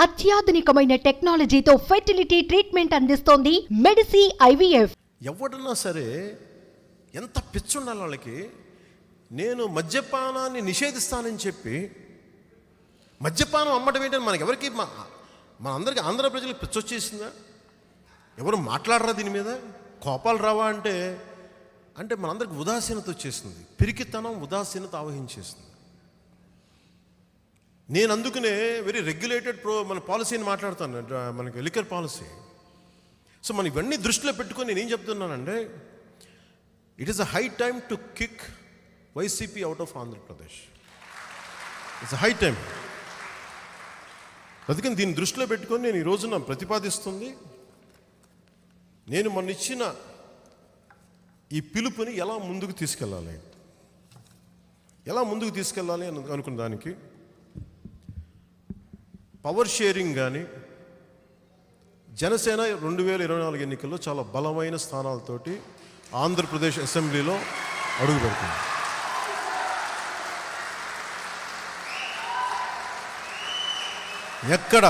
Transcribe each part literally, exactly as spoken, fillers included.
అత్యాధునికమైన టెక్నాలజీతో fertility treatment అందిస్తోంది మెడిసి ఐవీఎఫ్. ఎవడన్నా సరే ఎంత పిచ్చుండాలి వాళ్ళకి, నేను మద్యపానాన్ని నిషేధిస్తానని చెప్పి మద్యపానం అమ్మటం ఏంటని మనకి ఎవరికి, మన అందరికీ ఆంధ్ర ప్రజలకు పిచ్చొచ్చేసిందా? ఎవరు మాట్లాడరా దీని మీద? కోపాలు రావా అంటే అంటే మనందరికి ఉదాసీనత వచ్చేసింది, పిరికితనం ఉదాసీనత ఆవహించేసింది. నేను అందుకనే వెరీ రెగ్యులేటెడ్ ప్రో మన పాలసీని మాట్లాడతాను, మనకి లిక్కర్ పాలసీ. సో మనం ఇవన్నీ దృష్టిలో పెట్టుకొని నేను ఏం చెప్తున్నానంటే, it is a high time to kick YCP out of Andhra Pradesh. It's a high time. అందుకని దీన్ని దృష్టిలో పెట్టుకొని నేను ఈ రోజున ప్రతిపాదిస్తుంది, నేను మొన్న ఇచ్చిన ఈ పిలుపుని ఎలా ముందుకు తీసుకెళ్ళాలి, ఎలా ముందుకు తీసుకెళ్ళాలి అని అనుకున్న దానికి పవర్ షేరింగ్ కానీ, జనసేన రెండు వేల ఇరవై నాలుగు ఎన్నికల్లో చాలా బలమైన స్థానాలతోటి ఆంధ్రప్రదేశ్ అసెంబ్లీలో అడుగు పెడుతుంది. ఎక్కడ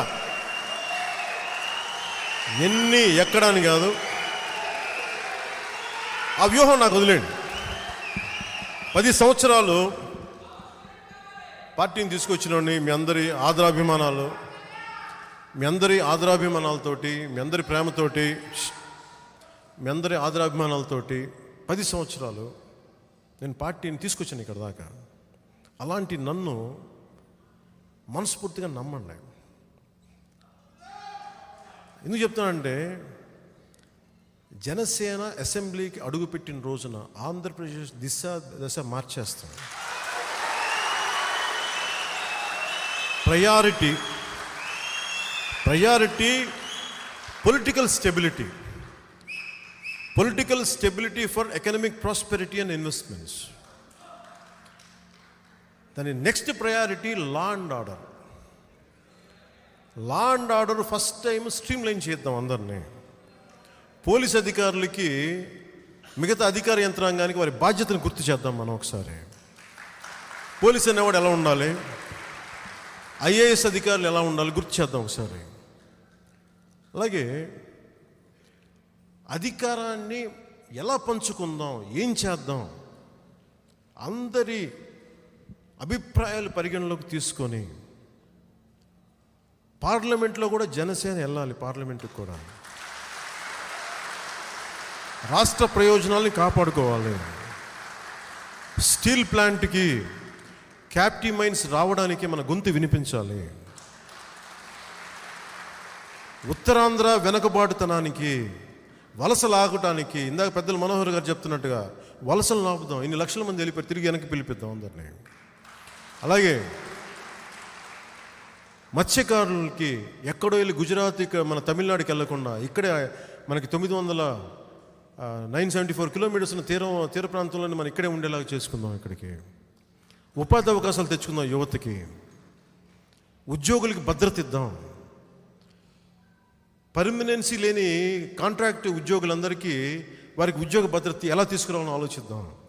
ఎన్ని ఎక్కడ అని కాదు, ఆ వ్యూహం నాకు వదిలేండి. పది సంవత్సరాలు పార్టీని తీసుకొచ్చినోడిని, మీ అందరి ఆదరాభిమానాలు మీ అందరి ఆదరాభిమానాలతోటి మీ అందరి ప్రేమతోటి మీ అందరి ఆదరాభిమానాలతోటి పది సంవత్సరాలు నేను పార్టీని తీసుకొచ్చాను ఇక్కడ దాకా. అలాంటి నన్ను మనస్ఫూర్తిగా నమ్మండి. ఎందుకు చెప్తానంటే, జనసేన అసెంబ్లీకి అడుగుపెట్టిన రోజున ఆంధ్రప్రదేశ్ దిశ దశ మార్చేస్తాం. Priority priority political stability political stability for economic prosperity and investments. దాని next priority law and order. Law and order first time streamline చేద్దాం అందరినీ. పోలీస్ అధికారులకి, మిగతా అధికార యంత్రాంగానికి వారి బాధ్యతను గుర్తు చేద్దాం మనం ఒకసారి. పోలీస్ అనేవాడు ఎలా ఉండాలి, ఐఏఎస్ అధికారులు ఎలా ఉండాలి గుర్తు చేద్దాం ఒకసారి. అలాగే అధికారాన్ని ఎలా పంచుకుందాం, ఏం చేద్దాం, అందరి అభిప్రాయాలు పరిగణలోకి తీసుకొని పార్లమెంట్లో కూడా జనసేన వెళ్ళాలి. పార్లమెంటుకు కూడా రాష్ట్ర ప్రయోజనాల్ని కాపాడుకోవాలి. స్టీల్ ప్లాంట్కి క్యాప్టివ్ మైన్స్ రావడానికి మన గొంతు వినిపించాలి. ఉత్తరాంధ్ర వెనకబాటుతనానికి, వలస లాగటానికి, ఇందాక పెద్దలు మనోహర్ గారు చెప్తున్నట్టుగా వలసలు లాపుదాం. ఇన్ని లక్షల మంది వెళ్ళిపోయి తిరిగి వెనక్కి పిలిపిద్దాం అందరినీ. అలాగే మత్స్యకారులకి ఎక్కడో వెళ్ళి గుజరాత్, మన తమిళనాడుకి వెళ్లకుండా ఇక్కడే మనకి తొమ్మిది వందల నైన్ సెవెంటీ ఫోర్ కిలోమీటర్స్ తీరం తీర ప్రాంతంలోనే మనం ఇక్కడే ఉండేలాగా చేసుకుందాం. ఇక్కడికి ఉపాధి అవకాశాలు తెచ్చుకుందాం. యువతకి, ఉద్యోగులకి భద్రత ఇద్దాం. పర్మనెన్సీ లేని కాంట్రాక్ట్ ఉద్యోగులందరికీ వారికి ఉద్యోగ భద్రత ఎలా తీసుకురావాలని ఆలోచిద్దాం.